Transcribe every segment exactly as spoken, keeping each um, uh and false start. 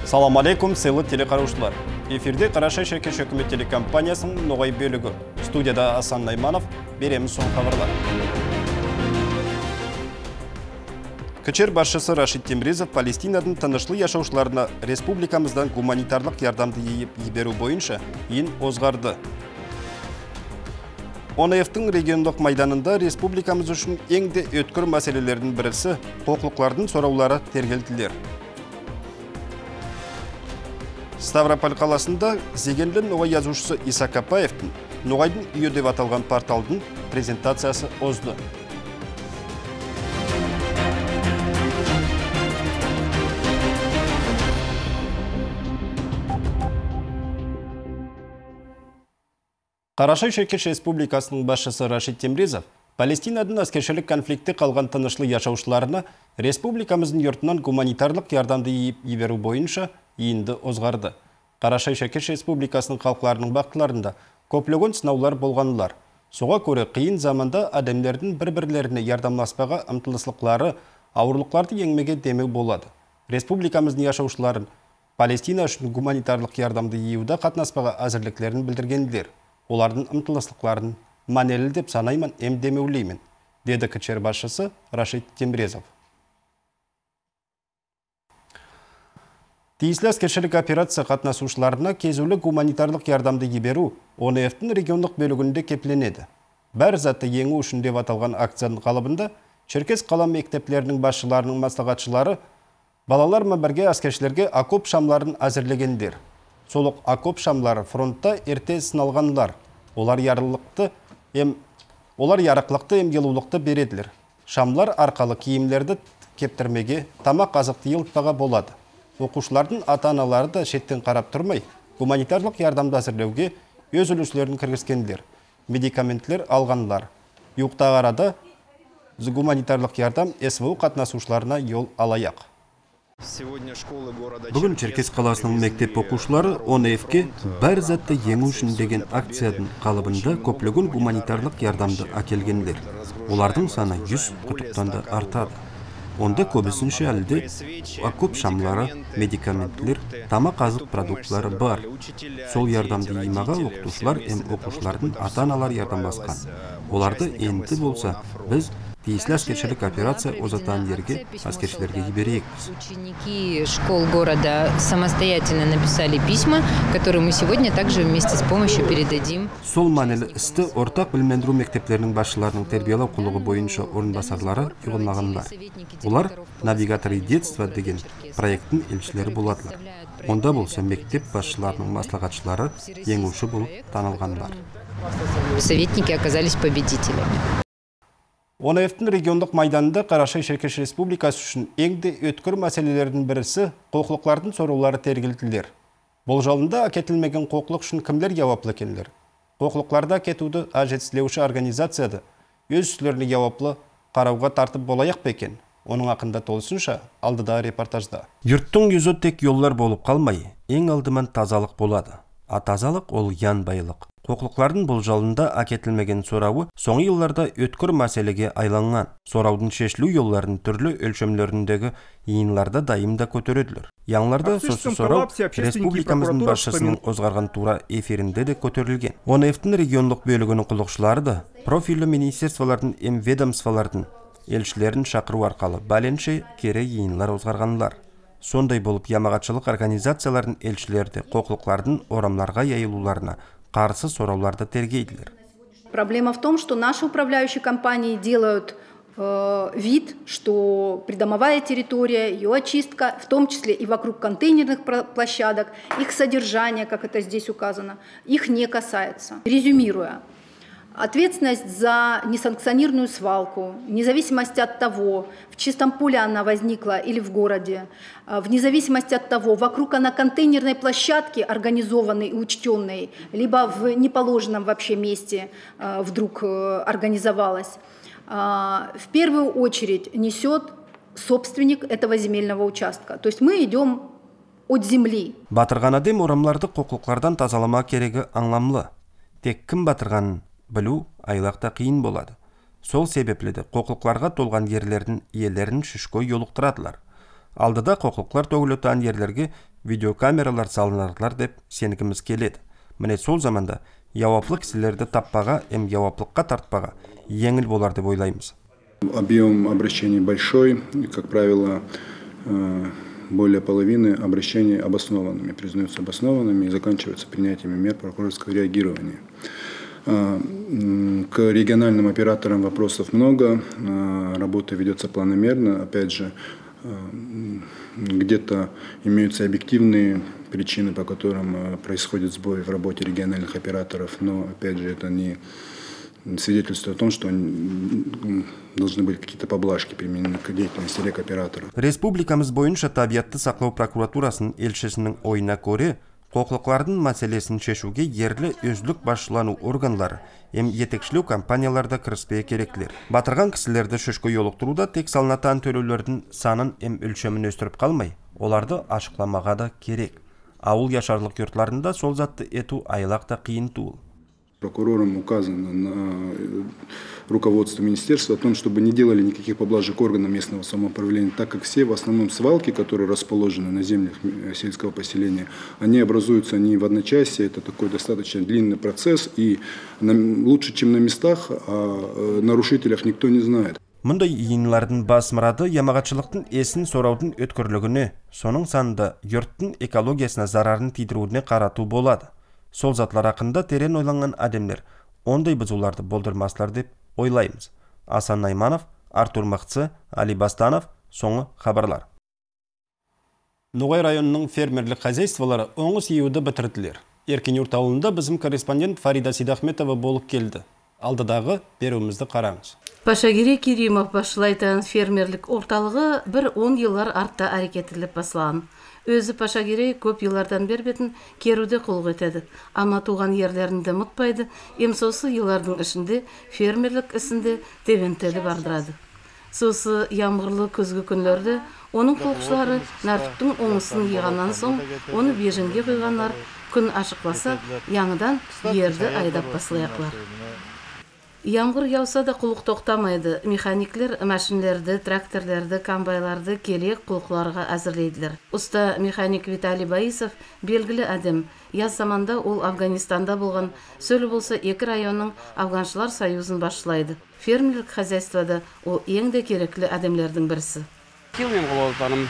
Салам алейкум, сыйлы телекараушылар. Эфирде Қарашай Шеркеш үкімет телекомпаниясының ноғай бөлігі. Студияда Асан Найманов, береміз соң хабарлар. Кічер басшысы Рашид Темрезов Палестинадан тынышлы яшаушыларына республикамыздан гуманитарлық ярдамды еберу бойынша ен озғарды. ОНФ-тің региондық майданында республикамыз үшін еңде өткір мәселелердің бірісі құқықлардың сұраулары тергелтілер. Ставрополь қаласында Зегенлі Ноғай yazушысы Иса Капаевтың Ноғайдың үйі деп аталған порталдың презентациясы озды. Қарашай Шеркеш Республикасының басшысы Рашид Темрезов Палестинадан әскершілік конфликті қалған тынышлы яшаушыларына республикамыздың йортынан гуманитарлық ярдамды еберу бойынша енді озғарды. Қарашай Шеркеш Республикасының халықларының бақыларында көплеген сынаулар болғанылар. Соға көре қиын заманда адамдардың бір-бірлеріне ярдамласпаға ымтылыслықлары, ауырлықларды еңмеге демеу болады. Республикамыздың яшаушыларын Палестина үшін гуманитарлық ярдамды еуді қатынаспаға әзірліктерін білдіргендер. Олардың ымтылыслықларын манелі деп санаймын, әм демеулеймін, деді кішер басшысы Рашид Темрезов. Тиіслі әскершілік операция қатынасушыларына кезулі гуманитарлық ярдамды еберу ОНФ-тің региондық бөлігінде кепленеді. Бәр затты еңі үшін деп аталған акцияның қалыбында Черкес қала мектеплерінің басшыларының маслағатшылары балалар бірге әскершілерге окоп шамларын әзірлегендер. Солық окоп шамлары фронтта ерте сыналғанлар. Олар ярылықты ем олар ярықлықты емгелулықты береділер. Шамлар арқалы киімлерді кептірмеге тамақ азықты елтпаға болады. Оқушылардың ата-аналары да шеттен қарап тұрмай, гуманитарлық ярдамды әзірлеуге өз үлестерін кіргізгендер. Медикаментлер алғанлар. Юқтағы арада гуманитарлық ярдам СВО қатынасушыларына yol алаяқ. Бүгін Черкес қаласының мектеп оқушылары ОНФ-ке бір затты еңу үшін деген акциядың қалыбында көплеген гуманитарлық ярдамды әкелгендер. Олардың саны жүз құтықтан да артады. Онда көбісінше әлде окоп шамлары, медикаментлер, тамақ азық продуктлары бар. Сол ярдамды имаға оқытушылар әм оқушылардың ата-аналар ярдамласқан. Оларды енді болса, біз тиіслі әскершілік операция озатан ерге әскершілерге еберейікпіз. Ученики школ города самостоятельно написали письма, которые мы сегодня также вместе с помощью передадим. Сол мәнелі істі ортақ білмендіру мектептерінің басшыларының тербиялау құлығы бойынша орынбасарлары ұйғылмағанлар. Олар «Навигаторы детства» деген проекттің елшілері боладылар. Онда болса мектеп басшыларының маслағатшылары еңуші болып танылғанлар. Советники оказались победителями. ОНФ-тің региондық майданында Қарашай Шеркеш Республикасы үшін еңді өткір мәселелердің бірісі қоқлықлардың сораулары тергелтілер. Бұл жалында әкетілмеген қоқлық үшін кімдер жауаплы екендер? Қоқлықларда кетуді әжетсілеуші организацияды өз үстілеріне жауаплы қарауға тартып болаяқ бекен. Оның ақында толысынша алдыда репортажда. Юрттың yüzі тек yollar болып қалмай, ең алдымен тазалық болады. А тазалық ол ян байлық. Қоқлықлардың бұл жалында әкетілмеген сорауы соңғы елларда өткір мәселеге айланған. Сораудың шешілу елларын түрлі өлшемлеріндегі иынларда дайымда көтереділер. Яңларда сосы сорау республикамыздың басшысының озғарған тура эфирінде де көтерілген. ОНФ-тің региондық бөлігінің құлықшылары да профилі министерстволардың эм ведомстволардың елшілерін шақыру арқалы бәленше кере иынлар озғарғанлар. Сондай болып ямағатшылық организациялардың елшілерді қоқлықлардың орамларға яйылуларына қарсы сорауларды тергейділер. Проблема в том, что наши управляющие компании делают э, вид, что придомовая территория, ее очистка, в том числе и вокруг контейнерных площадок, их содержание, как это здесь указано, их не касается. Резюмируя, ответственность за несанкционированную свалку, вне зависимости от того, в чистом поле она возникла или в городе, вне зависимости от того, вокруг она контейнерной площадки, организованной и учтенной, либо в неположенном вообще месте вдруг организовалась, в первую очередь несет собственник этого земельного участка. То есть мы идем от земли. Батырған адем орамларды қоқлықлардан тазалама керегі аңламлы. Тек кім батырғанын білу айлақта қиын болады. Сол себепледі қоқлықларға толған ерлердің иелерін шүшкөй yoluqtıradılar. Алдыда қоқлықлар төгілетан ерлерге видеокамералар салынарлар деп сенігіміз келеді. Міне сол заманда жауаплы кісілерді таппаға, эм жауаплыққа тартпаға еңіл болар деп ойлаймыз. Объем обращений большой, как правило, более половины обращений обоснованными, признаются обоснованными и заканчиваются принятием мер прокурорского реагирования. К региональным операторам вопросов много, работа ведется планомерно, опять же, где-то имеются объективные причины, по которым происходит сбой в работе региональных операторов, но, опять же, это не свидетельствует о том, что должны быть какие-то поблажки применены к деятельности рекоператоров. Республикамыз бойынша табиатты сақлау прокуратурасының елшісінің ойына көре, құқықлардың мәселесін шешуге ерлі өзлік басшылану органлары, эм етекшілеу компанияларда кіріспе керектілер. Батырған кісілерді шөшкі йолықтыруда тек салынатан төлеулердің санын эм өлшемін өстіріп қалмай, оларды ашықламаға да керек. Ауыл яшарлық йортларында сол затты ету айлақта қиын туыл. Прокурором указано на руководство министерства о том, чтобы не делали никаких поблажек органам местного самоуправления, так как все в основном свалки, которые расположены на землях сельского поселения, они образуются не в одночасье, это такой достаточно длинный процесс, и лучше, чем на местах, о нарушителях никто не знает. Мұндай иынлардың бас мұрады ямағатшылықтың есін сораудың өткірлігіне, соның санында йорттың экологиясына зарарын тидіруіне қарату болады. Сол затлар ақында терен ойланған адамдар ондай бұзуларды болдырмаслар деп ойлаймыз. Асан Найманов, Артур Мақцы, Али Бастанов, соңы хабарлар. Ноғай районының фермерлік хозяйстволары оңыз еуді бітірділер. Еркенюрт ауылында біздің корреспондент Фарида Сидахметова болып келді. Алдыдағы беруімізді қараңыз. Пашагире Керимов башылайтын фермерлік орталығы бір он еллар артта әрекетіліп басылған. Өзі Пашагире көп еллардан бербетін керуді қолғы етеді. Ама туған ерлерінде мұтпайды, емсосы еллардың ішінде фермерлік ісінде тевентелі бардырады. Сосы ямғырлы көзгі күнлерді оның қолқшылары нәртіктің оңысын еғаннан соң, оны бежінге қойғанлар күн ашықласа, яңыдан ерді айдап басылаяқлар. Ямғыр яуса да құлық тоқтамайды. Механиклер мәшінлерді, тракторлерді, комбайларды келек құлықларға әзірлейділер. Ұста механик Виталий Баисов белгілі әдем. Яз заманда ол Афганистанда болған, сөлі болса екі районның Афганшылар союзын басшылайды. Фермерлік хозяйствода ол ең де кереклі әдемлердің бірісі. Мен құлауытаным,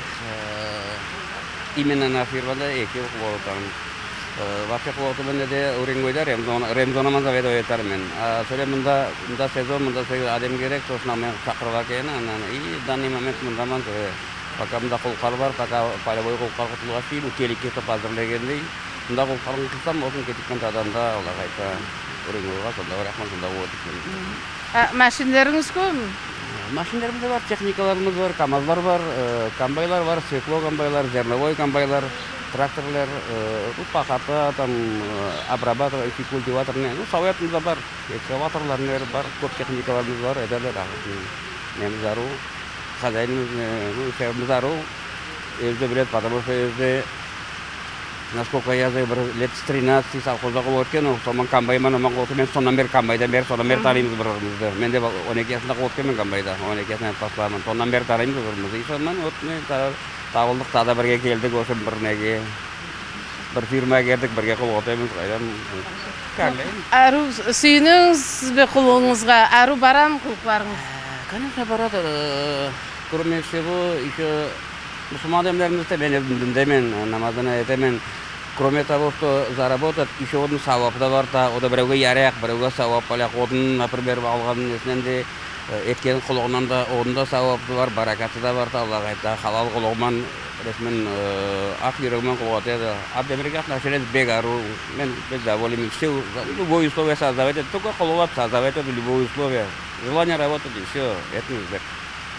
именно на фирмада екі құлауытаным. Вообще құлауыты бінде де үрінгойда ремзонаман заведу етармен. Сөйле мұнда сезон, мұнда әдем керек, сосын мен шақырға кейін. И данный момент мұнда ман пока мұнда құлқар бар, пока полевой құлқар құтылға сейін, келік кетіп әзірлегендей. Мұнда құлқарын қылсам, осын кетіккен таданда олар қайта үрінгойға, сонда рахман сонда өтіп. Мәшіндеріңіз көм? Машиндарымыз бар, техникаларымыз бар, камазлар бар, комбайлар бар, свекло комбайлар, зерновой комбайлар, тракторлар, пахата, там обрабатор, культиватор, ну советіміз бар, экскаваторлар бар, көп техникаларымыз бар, әдәлер неміз зару, хозяинымыз, шефіміз зару, өзді білет, потому что өзді, насколько я знаю, лет с тринадцати совхозда қол өткен, сонан комбайман оман қол өткен, мен сонан бер комбайдан бер, сонан бер тараймыз бірімізді. Мен де он екі жасында қол өткен мен комбайда, он екі жасында пасламын, сонан бер тараймыз бірімізді. И сонан өтіне табылдық, тада бірге келдік, осы бірнеге, бір фирма кердік, бірге қол өтеміз, қайдан кәрлейміз. Әру сүйініңіз бе құлыңызға, әру барам құлықларыңыз? Конечно, барады. Кроме всего, еще мұсылман демлерімізді мен діндемен, намазына етемен. Кроме того, что заработать, еще один сауап да бар, ода біреуге яраяқ, біреуге сауап балақ. Одын, например, алған несінен де еткен құлығынан да одында сауапты бар, баракаты да бар, Аллах айтта, халал құлығынан resmen ақ жүрегімен құлғат еді. Абдемірге отношение бег ару, мен без доволен, все, любое условие создавать, только құлығат создавать любое условие. Желание работать и все, это не сбер.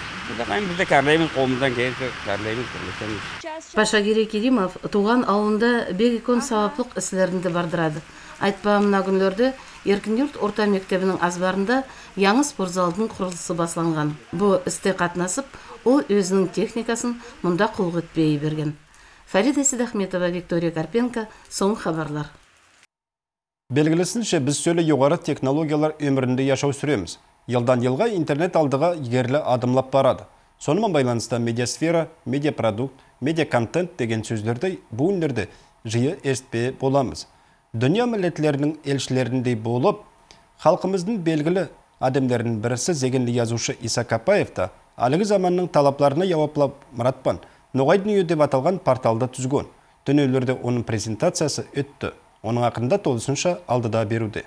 Пашагире Керимов туған ауылында бегекон саваплық іслерінде бардырады. Айтпа мына күнлерді Еркінюрт орта мектебінің азбарында яңы спортзалдың құрылысы басланған. Бұл істе қатынасып, ол өзінің техникасын мұнда құлғы етпей берген. Фарида Сидахметова, Виктория Карпенко, соң хабарлар. Белгілісінше біз сөйлі жоғары технологиялар өмірінде яшау сүреміз. Елдан елға интернет алдыға егерлі адымлап барады. Сонымен байланысты медиасфера, медиапродукт, медиаконтент деген сөздерді бұл үнлерді жиы естпе боламыз. Дүния милләтлерінің елшілеріндей болып, халқымыздың белгілі адамдардың бірісі зегенлі язушы Иса Капаев та алығы заманның талапларына жауаплап мұратпан Ноғай дүние деп аталған порталды түзген. Дүниелерде оның презентациясы өтті. Оның ақында толысынша алдыда беруде.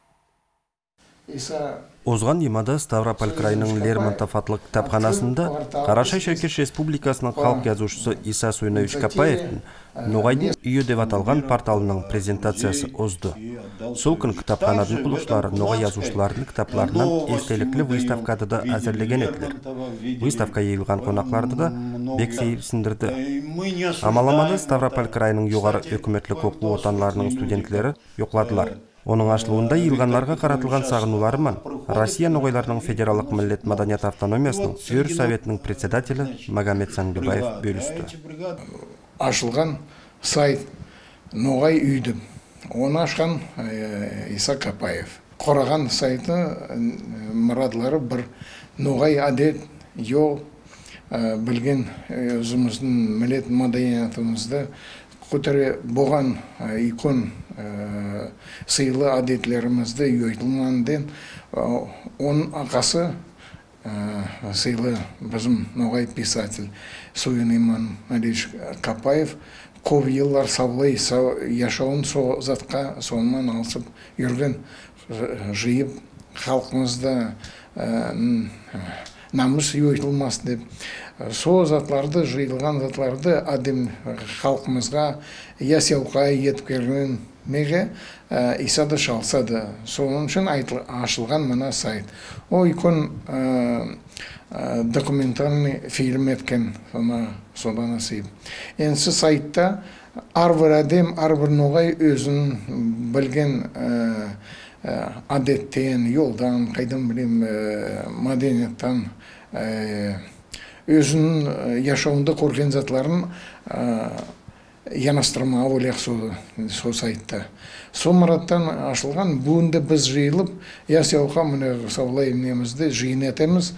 Озған емада Ставрополь крайының Лермонтов атлы кітапханасында Қарашай Шеркеш Республикасының халық язушысы Иса Сойнович Капаевтың Ноғайдың үйі деп аталған порталының презентациясы озды. Сол күн кітапханадың құлықшылары Ноғай язушыларының кітапларынан естеліклі выставкады да әзірлеген етілер. Выставка елған қонақларды да бек сейірсіндірді. Амаламады Ставрополь крайының жоғары өкіметлік оқу отанларының студентлері жоқладылар. Оның ашылуында елғанларға қаратылған сағынуларыман Россия Ноғайларының федералық миллет маданият автономиясының өр советінің председателі Магомед Сангибаев бөлісті. Ашылған сайт Ноғай үйді. Оны ашқан Иса Капаев. Қораған сайты мұрадылары бір Ноғай әдет, ел, білген өзіміздің миллет маданиятымызды көтере болған икон сыйлы әдетлерімізді үйетілманден оның ақасы сыйлы біздің Ноғай писатель Сойын Алиш Капаев көп еллар саулай яшауын со затқа сонымен алысып жүрген жиып халқымызда намыс үйетілмас деп со затларды, жиылған затларды адым халқымызға ясауға етіп керген меге Исады шалсады. Соның үшін ашылған мына сайт. О икон документальный фильм еткен содан асып. Енсі сайтта арбір әдем, арбір Ноғай өзін білген адеттен, елдан, қайдан білем, мәдениеттен өзінің яшауында көрген затларын янастырма олег со сайтта. Сол мұраттан ашылған бүгінде біз жиылып, ясауға мұны саулай немізді жиын етеміз.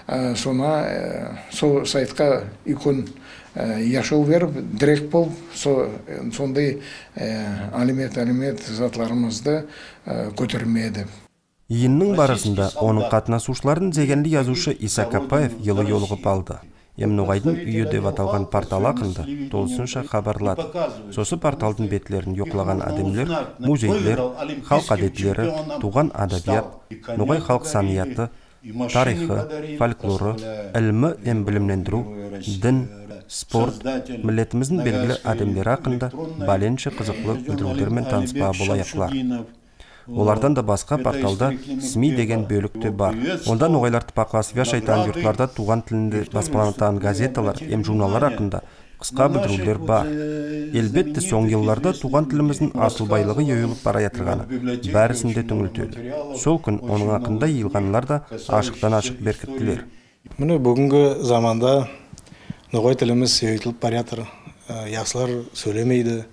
Сона со сайтқа икон яшау беріп, дірек болып, сондай алимет-алимет затларымызды көтермеді. Иіннің барысында оның қатынасушыларын зегенді язушы Иса Капаев елі елғып алды. Ем Ноғайдың үйі деп аталған портал ақынды толысынша хабарлады. Сосы порталдың бетлерін жоқлаған адамлер, музейлер, халық әдетлері, туған адабият, Ноғай халық санияты, тарихы, фольклоры, ілімі ем білімлендіру, дін, спорт, миллетіміздің белгілі адамлері ақында баленші қызықлы білдірулермен таныспа болаяқлар. Олардан да басқа порталда СМИ деген бөлікті бар. Онда Ноғайлар тыпақласып шайтан жұртларда туған тілінде баспаланатан газеталар, ем журналар ақында қысқа білдірулер бар. Елбетті соң елларда туған тіліміздің асылбайлығы ойылып бара жатырғаны бәрісінде түңілтеді. Сол күн оның ақында елғанылар да ашықтан ашық беркіттілер. Міне бүгінгі заманда Ноғай тіліміз сөйтіліп бара жатыр. Ясылар сөйлемейді,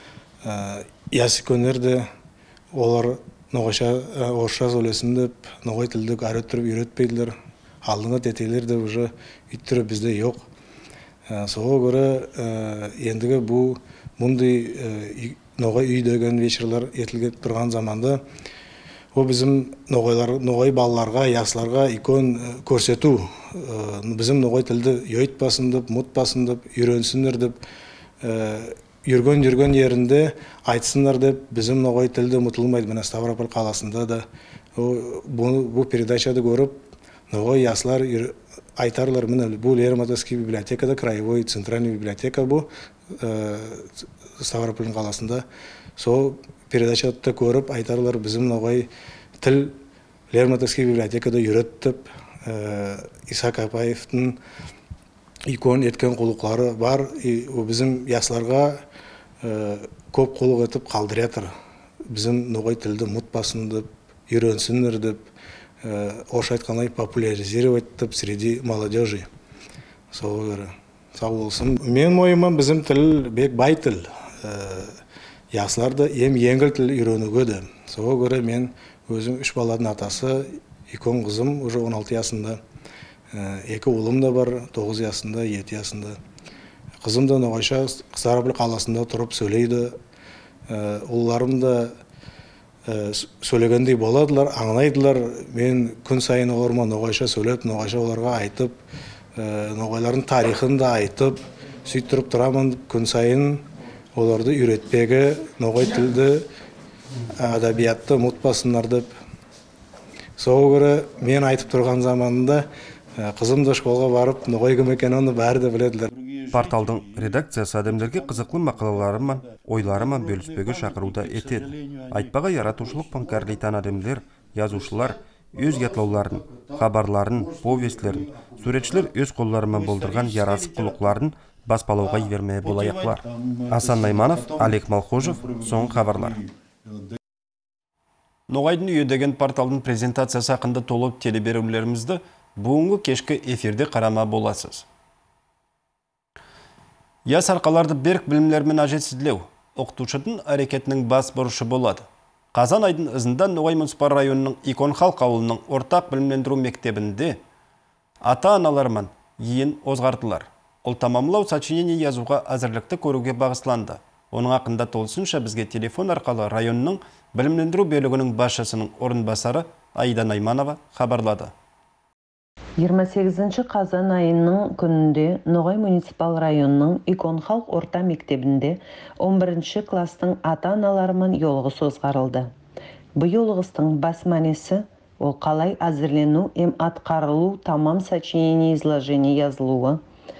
ясы көнерді олар Ноғайша орысша сөйлесін деп, Ноғай тілді әрі тұрып үйретпейділер. Алдыңа тетейлер де уже үйттірі бізде жоқ. Соға көрі ендігі бұл мұндай Ноғай үй деген вечерлер етілген тұрған заманда о bizim Ноғай балаларға, ясыларға икон көрсету. Bizim Ноғай тілді өйтпасын деп, мұтпасын деп, үйренсіңдер деп, үрген-үрген ерінде айтсындар деп, bizim Ноғай тілді мұтылмайды. Мына Ставрополь қаласында да бұл передачады көріп, Ноғай ясылар айтарлар. Бұл Лермонтовский библиотекада, краевой центральный библиотека бұл Ставрополь қаласында. Сол передачады көріп, айтарлар bizim Ноғай тіл Лермонтовский библиотекада үйреттіп, Иса Капаевтың икон еткен құлықлары бар. Bizim ясыларға көп құлық етіп қалдыр етір. Bizim Ноғай тілді мұтпасын деп, үйренсіңдер деп, ош айтқанай популяризировать деп среди молодежи. Сол көрі. Сау болсын. Мен ойыма bizim тіл бек бай тіл. Ясыларды ем еңгіл тіл үйренуге де. Сол көрі мен өзім үш баладың атасы, икон қызым уже он алты ясында Екі ұлым да бар, тоғыз ясында, жеті ясында. Қызым да Ноғайша Сарабыл қаласында тұрып сөйлейді. Ұлларым да сөйлегендей боладылар, аңлайдылар. Мен күн сайын оларыма Ноғайша сөйлеп, Ноғайша оларға айтып, Ноғайлардың тарихын да айтып, сөйт тұрып тұрамын күн сайын оларды үйретпегі, Ноғай тілді, әдәбиятты ұмытпасындар деп. Соға көрі мен айтып тұрған заманында қызым да школға барып, Ноғай кім екенін оны бәрі де біледілер. Порталдың редакциясы адамдарға қызықлы мақалаларымен, ойларымен бөліспеге шақыруда етеді. Айтпаға яратушылық панкарлейтан адамдар, язушылар, өз ятлауларын, хабарларын, повестлерін, суретшілер өз қолларымен болдырған ярасы құлықларын баспалауға ивермeye болаяқлар. Асан Найманов, Олег Малхожев, соң хабарлар. Ноғайдың үйі деген порталдың презентациясы хақында толып телеберулерімізді бүгінгі кешкі эфирде қарама боласыз. Яс арқаларды берік білімлермен ажетсізлеу, оқытушының әрекетінің бас бұрышы болады. Қазан айдың ызында Ноғай муниципал районының Икон халық ауылының ортақ білімлендіру мектебінде ата-аналармен ең озғартылар. Ол тамамлау сочинение язуға әзірлікті көруге бағысланды. Оның ақында толысынша бізге телефон арқалы районның білімлендіру бөлігінің басшысының орынбасары Аида Найманова хабарлады. жиырма сегізінші қазан айының күнінде Ноғай муниципал районының Икон халық орта мектебінде он бірінші кластың ата-аналарымен yolğus озғарылды. Бұл yolğustың бас мәнесі ол қалай әзірлену ем атқарылу тамам сочинение изложения yazылуы.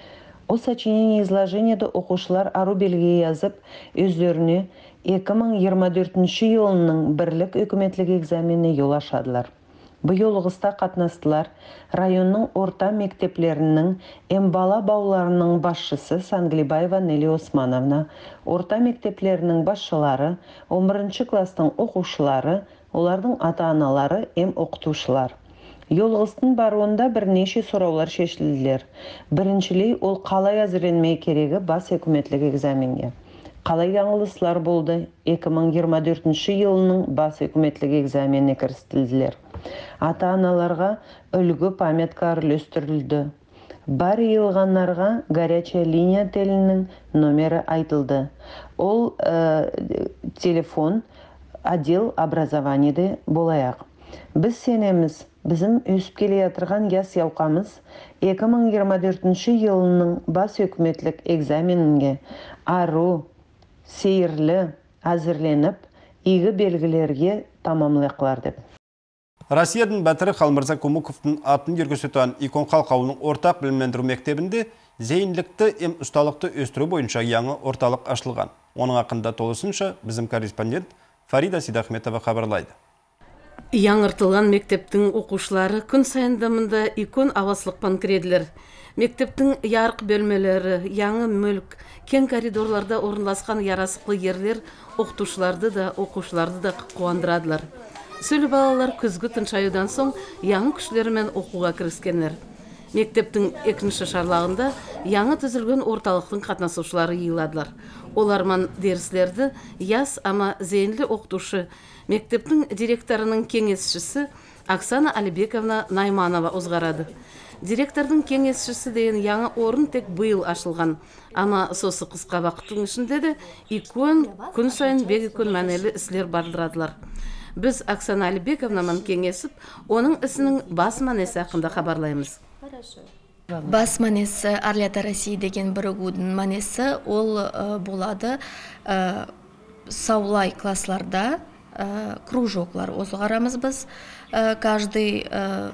О сочинение изложениеде оқушылар ару белге yazып, өздеріне екі мың жиырма төртінші елінің бірлік өкіметлік экзаменіне yol ашадылар. Бұл yolğusta қатнастылар районның орта мектеплерінің ем бала бауларының басшысы Санглибаева Нели Османовна, орта мектеплерінің басшылары, он бірінші кластың оқушылары, олардың ата-аналары ем оқытушылар. Yolğustың баруында бірнеше сұраулар шешілділер. Біріншілей ол қалай әзірленмей керегі бас өкіметлік экзаменге. Қалай яңылыслар болды екі мың жиырма төртінші елінің бас өкіметлік экзаменіне кірістілділер. Ата-аналарға үлгі памятка үлестірілді. Бар елғанларға горячая линия телінің номері айтылды. Ол ә, телефон отдел образованиеде болаяқ. Біз сенеміз, біздің өсіп келе жатырған яс яуқамыз екі мың жиырма төртінші елінің бас өкіметлік экзаменінге ару, сейірлі әзірленіп, игі белгілерге тамамлайқлар деп. Россияның Бәтірі Қалмырза Комуковтың атын ергөсетуан Икон халық ауылының ортақ білімлендіру мектебінде зейінлікті ем ұсталықты өстіру бойынша яңы орталық ашылған. Оның ақында толысынша біздің корреспондент Фарида Сидахметова хабарлайды. Яңыртылған мектептің оқушылары күн сайындамында Икон аваслықпан кіреділер. Мектептің ярық бөлмелері, яңы мүлк, кен коридорларда орынласқан ярасықлы ерлер оқытушыларды да, оқушыларды да қуандырадылар. Сөйлі балалар күзгі тыншаюдан соң яңы күшлерімен оқуға кіріскенлер. Мектептің екінші шарлағында яңы түзілген орталықтың қатнасушылары йыладылар. Оларман деріслерді яс ама зейінлі оқытушы мектептің директорының кеңесшісі Оксана Алибековна Найманова озғарады. Директордың кеңесшісі дейін яңы орын тек бұйыл ашылған. Ама сосы қысқа вақыттың ішінде де Икон күн сайын бегі күн мәнелі іслер бардырадылар. Біз Оксана Алибековнаман кеңесіп, оның ісінің бас мәнесі ақында хабарлаймыз. Бас мәнесі Арлята Россия деген бірігудің мәнесі ол ә, болады ә, саулай классларда ә, кружоклар озғарамыз біз. Ә, каждый ә,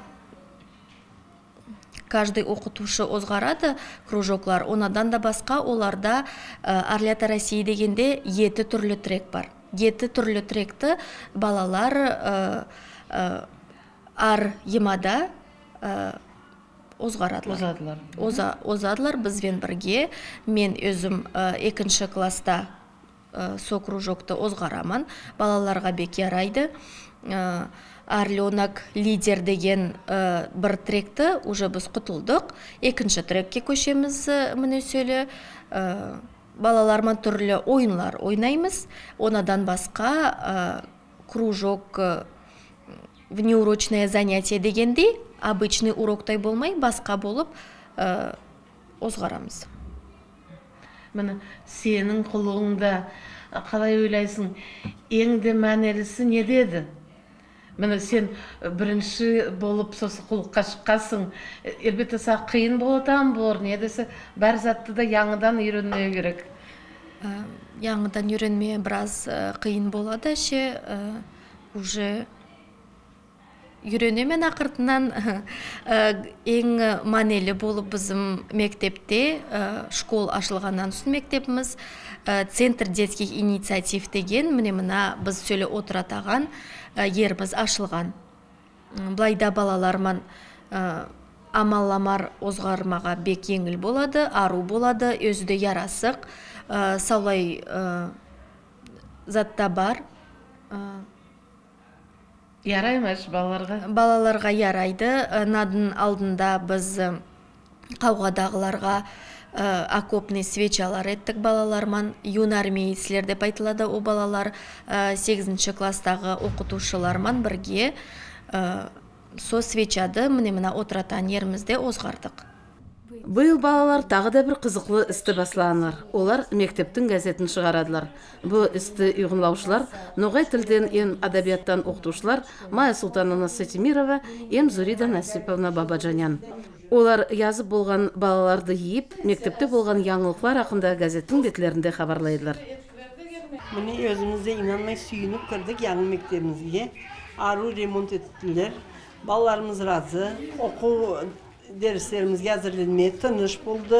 Каждый оқытушы озғарады кружоклар. Онадан да басқа оларда Арлята Россия дегенде еті түрлі трек бар. Еті түрлі тректі балалар ә, ә, ар емада ә, озғарадылар. Озадылар. Оза, озадылар бізбен бірге. Мен өзім ә, екінші класста ә, со кружокты озғарамын. Балаларға бек ярайды. Ә, Арленок лидер деген ә, бір тректі уже біз құтылдық. Екінші трекке көшеміз міне сөйлі. Ә, балалармен түрлі ойынлар ойнаймыз. Онадан басқа ә, кружок ә, внеурочное занятие дегенде обычный уроктай болмай, басқа болып озғарамыз. Міне, сенің құлығыңда қалай ойлайсың, еңді мәнелісі не деді? Міне, сен бірінші болып сосы құлыққа шыққасың, әлбетте саған қиын болатан болар, не десе, бәр затты да яңыдан үйренмеу керек. Яңыдан үйренмеу біраз қиын болады, ше, уже үйренемен ақыртынан ең манелі болып біздің мектепте школ ашылғаннан соң мектепіміз Центр детских инициатив деген, міне мына біз сөйле отыратаған еріміз ашылған. Былайда балаларман амалламар озғармаға бек еңіл болады, ару болады, өзді ярасық, саулай затта бар. Яраймаш балаларға? Балаларға ярайды. Надың алдында біз қауғадағыларға окопный свечалар еттік балаларман. Юнармейцілер деп айтылады, о балалар сегізінші класстағы оқытушыларман бірге со свечады міне-міне отыратан ерімізде озғардық. Бұл балалар тағы да бір қызықлы істі басыланыр. Олар мектептің газетін шығарадылар. Бұл істі үйғынлаушылар, ноғай тілден ен адабияттан оқытушылар Майя Султановна Сатимирова, ен Зурида Насиповна Бабаджанян. Олар yazып болған балаларды ейіп, мектепте болған яңылықлар ақында газеттің бетлерінде хабарлайдылар. Міне өзімізде инанмай сүйініп кірдік яңы мектебімізге. Ару ремонт еттілер. Балаларымыз разы. Оқу дәрістерімізге әзірленме, тыныш болды.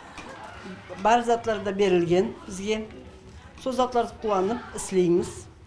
Бар затлар да берілген бізге. Сол затларды құланып іслейміз.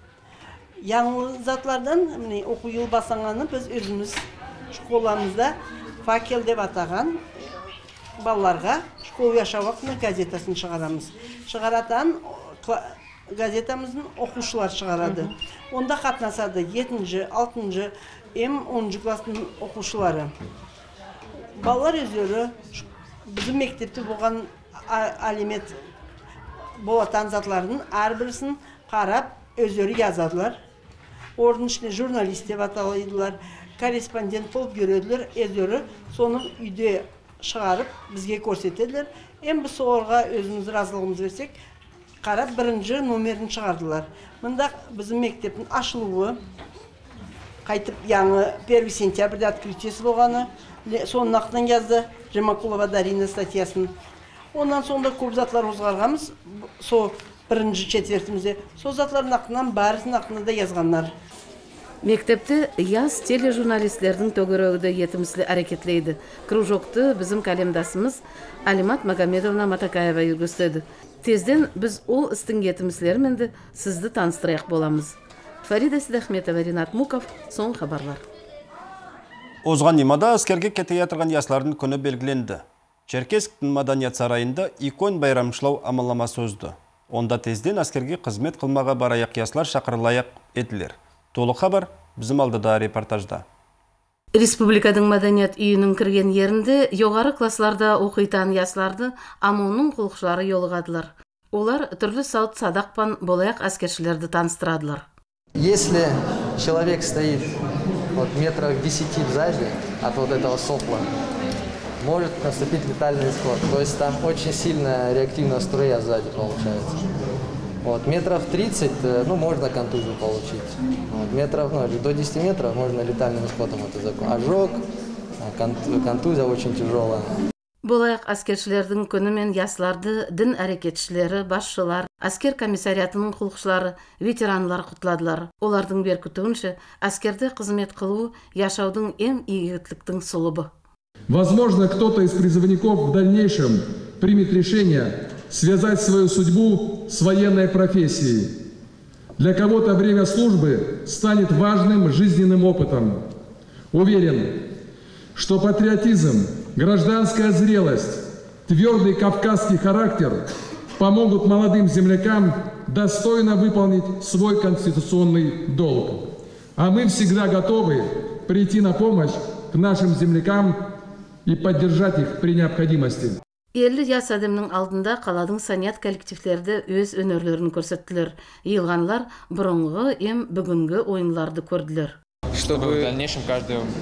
Яңы затлардан оқу ел басаңаны біз өзіміз школамызда факел деп атаған балаларға школ яшауақны газетасын шығарамыз. Шығаратан газетамыздың оқушылар шығарады. Онда қатнасады жетінші, алтыншы, ем оныншы кластың оқушылары. Балалар өздері біздің мектепте болған алимет болатан затлардың әрбірісін қарап өздері язадылар. Ордың ішіне журналист деп аталайдылар, корреспондент болып көреділер, өздері соны үйде шығарып бізге көрсетеділер. Ем біз соғырға өзіміз разылығымыз берсек, қарап бірінші номерін шығардылар. Мұнда біздің мектептің ашылуы, қайтып яңы первый сентябрьде открытиесі болғаны, соның ақтан жазды Жемакулова Дарина статьясын. Ондан сонда көп затлар озғарғамыз, со бірінші четвертімізде. Со затлардың ақтынан барысын ақтында да yazғанлар. Мектепті яз тележурналистлердің төгірегі етімізлі әрекетлейді. Кружокты біздің калемдасымыз Алимат Магомедовна Матакаева жүргізді. Тезден біз ол істің етімізлеріменді сізді таныстырайық боламыз. Фарида Сидахметова, Ринат Муков, соң хабарлар. Озған Нимада әскерге кете ятырған яслардың күні белгіленді. Черкескінің Маданият сарайында икон байрамшылау амалламасы өзді. Онда тезден әскерге қызмет қылмаға бараяқ яслар шақырылаяқ еділер. Толық хабар біздің алдыда репортажда. Республикадың Маданият үйінің кірген ерінде жоғары классларда оқитан ясларды ОМОНның құлықшылары жолығадылар. Олар түрлі саут садақпан болаяқ әскершілерді таныстырадылар. Если человек стоит вот метрах десяти сзади от вот этого сопла, может наступить летальный исход. То есть там очень сильная реактивная струя сзади получается. Вот, метров тридцать, ну, можно контузию получить. Вот, метров, ну, до десяти метров можно летальным исходом это закон. Ожог, контузия очень тяжелая. Болаяқ әскершілердің күні мен ясларды дін әрекетшілері, басшылар, әскер комиссариатының құлықшылары, ветеранлар құтладылар. Олардың беркітуінше әскерде қызмет қылу яшаудың ең игіліктіктің сұлыбы. Возможно, кто-то из призывников в дальнейшем примет решение связать свою судьбу с военной профессией. Для кого-то время службы станет важным жизненным опытом. Уверен, что патриотизм, гражданская зрелость, твердый кавказский характер помогут молодым землякам достойно выполнить свой конституционный долг. А мы всегда готовы прийти на помощь к нашим землякам и поддержать их при необходимости. Елі яс әдемнің алдында қаладың саният коллективлерді өз өнерлерін көрсеттілер. Елғанлар бұрынғы ем бүгінгі ойынларды көрділер. Чтобы в дальнейшем каждый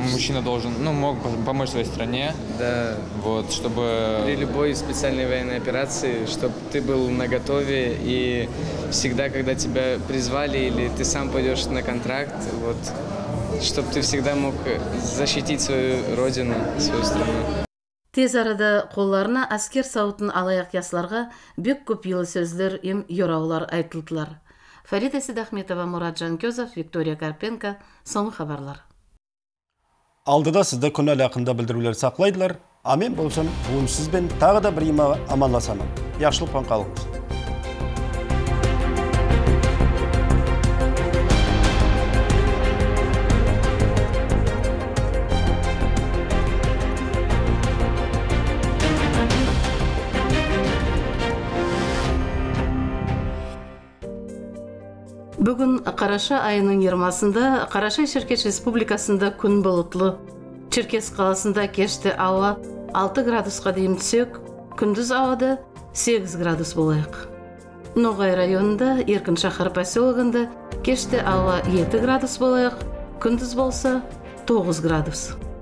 мужчина должен, ну, мог помочь своей стране. Да. Вот, чтобы... При любой специальной военной операции, чтобы ты был наготове и всегда, когда тебя призвали или ты сам пойдешь на контракт, вот, чтобы ты всегда мог защитить свою родину, свою страну. Тез арада қолларына әскер сауытын алаяқ ясыларға бек көп елі сөздер ем йораулар айтылдылар. Фарида Сидахметова, Мураджан Кёзов, Виктория Карпенко, соңғы хабарлар. Алдыда сізді күн әлі ақында білдірулер сақлайдылар. Амен болсын, буын сізбен тағы да бір ема аманласамын. Яқшылықпен қалыңыз. Бүгін Қараша айының жиырмасында Қарашай-Шеркеш Республикасында күн бұлытлы. Черкес қаласында кеште ауа алты градусқа дейін түсек, күндіз ауада сегіз градус болайық. Ноғай районында, Еркін шахар поселогында кеште ауа жеті градус болайық, күндіз болса тоғыз градус.